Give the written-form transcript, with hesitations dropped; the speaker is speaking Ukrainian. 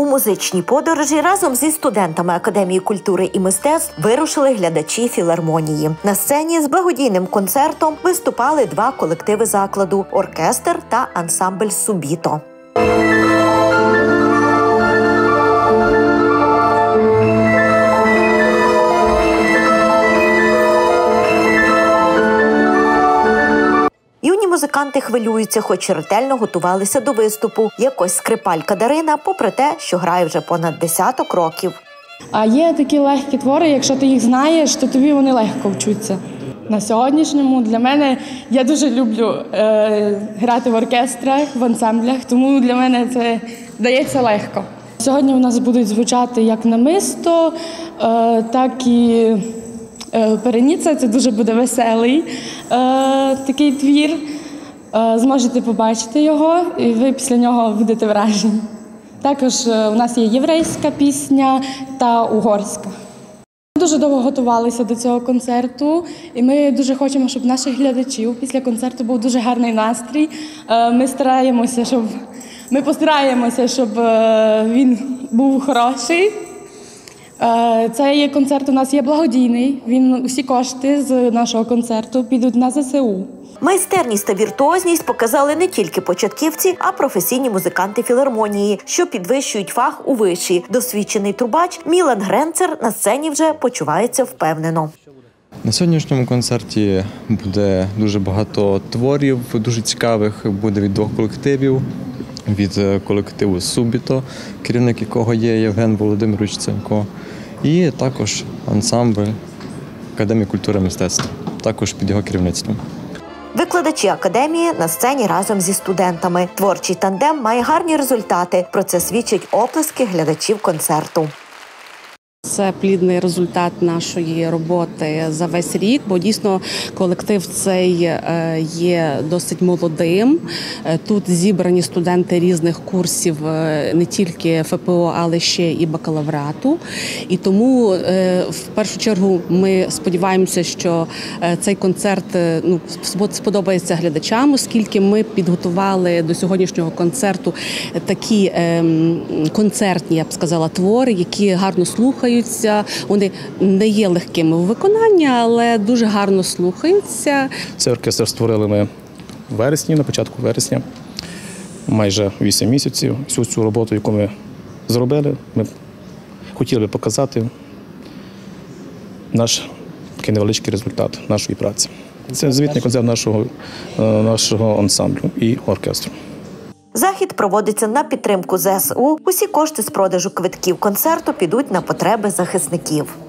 музичній подорожі разом зі студентами Академії культури і мистецтв вирушили глядачі філармонії. На сцені з благодійним концертом виступали два колективи закладу – оркестр та ансамбль «Субіто». Юні музиканти хвилюються, хоч ретельно готувалися до виступу. Якось скрипалька Дарина, попри те, що грає вже понад 10 років. А є такі легкі твори, якщо ти їх знаєш, то тобі вони легко вчуться. На сьогоднішньому для мене, я дуже люблю грати в оркестрах, в ансамблях, тому для мене це дається легко. Сьогодні у нас будуть звучати як намисто, так і Переніця. Це дуже буде веселий такий твір. Зможете побачити його, і ви після нього будете вражені. Також у нас є єврейська пісня та угорська. Ми дуже довго готувалися до цього концерту, і ми дуже хочемо, щоб наших глядачів після концерту був дуже гарний настрій. Ми постараємося, щоб він був хороший. Цей концерт у нас є благодійний. Усі кошти з нашого концерту підуть на ЗСУ. Майстерність та віртуозність показали не тільки початківці, а професійні музиканти філармонії, що підвищують фах у виші. Досвідчений трубач Мілан Гренцер на сцені вже почувається впевнено. На сьогоднішньому концерті буде дуже багато творів, дуже цікавих, буде від двох колективів. Від колективу «Субіто», керівник якого є Євген Володимирович Ценко, і також ансамбль Академії культури і мистецтв, також під його керівництвом. Викладачі академії на сцені разом зі студентами. Творчий тандем має гарні результати. Про це свідчать оплески глядачів концерту. Це плідний результат нашої роботи за весь рік, бо дійсно колектив цей є досить молодим. Тут зібрані студенти різних курсів, не тільки ФПО, але ще і бакалаврату. І тому в першу чергу ми сподіваємося, що цей концерт сподобається глядачам, оскільки ми підготували до сьогоднішнього концерту такі концертні, я б сказала, твори, які гарно слухаються. Вони не є легкими у виконанні, але дуже гарно слухаються. Цей оркестр створили ми в вересні, на початку вересня, майже 8 місяців. Всю цю роботу, яку ми зробили, ми хотіли би показати наш такий невеличкий результат нашої праці. Це звітний концерт нашого ансамблю і оркестру. Захід проводиться на підтримку ЗСУ. Усі кошти з продажу квитків концерту підуть на потреби захисників.